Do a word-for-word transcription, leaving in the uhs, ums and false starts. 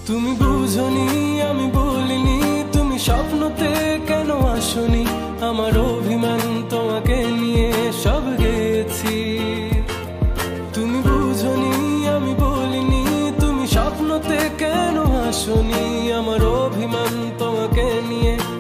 তুমি বুঝনি আমি বলিনি, তুমি স্বপ্নতে কেন আসনি, আমার অভিমান তোমাকে নিয়ে সব গেছি। তুমি বুঝনি আমি বলিনি, তুমি স্বপ্নতে কেন আসনি, আমার অভিমান তোমাকে নিয়ে